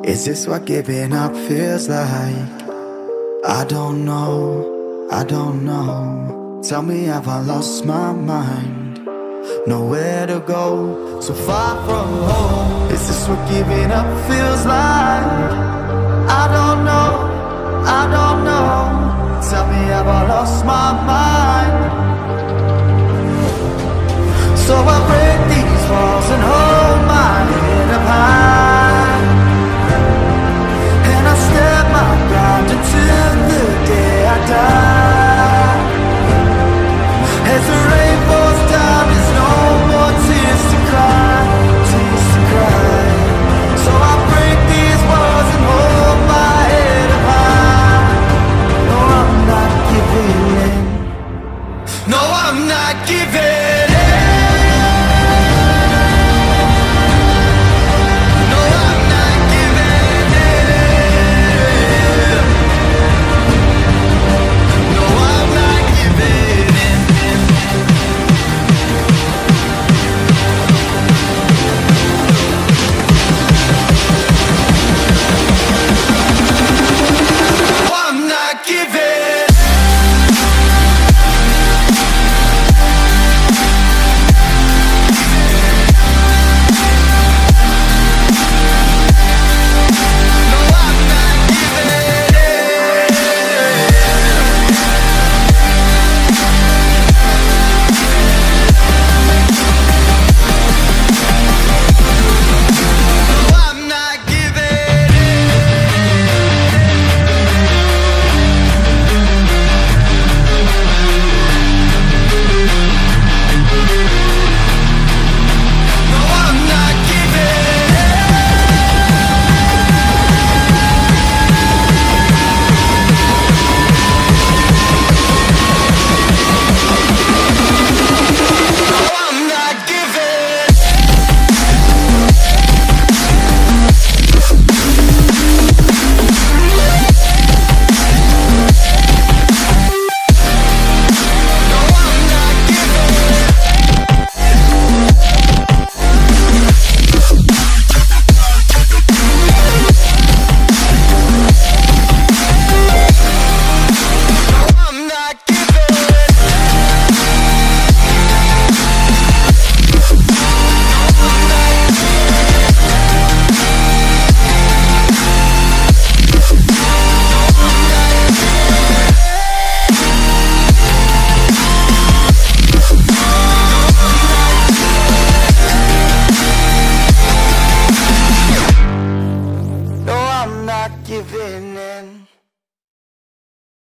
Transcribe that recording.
Is this what giving up feels like? I don't know, I don't know. Tell me, have I lost my mind? Nowhere to go, so far from home. Is this what giving up feels like? I don't know, I don't know. Tell me, have I lost my mind? So I break these walls and hold my head up high, and I step my ground until the day I die. As the rain falls down, there's no more tears to cry, tears to cry. So I break these walls and hold my head up high. No, I'm not giving in. No, I'm not giving in. Giving in.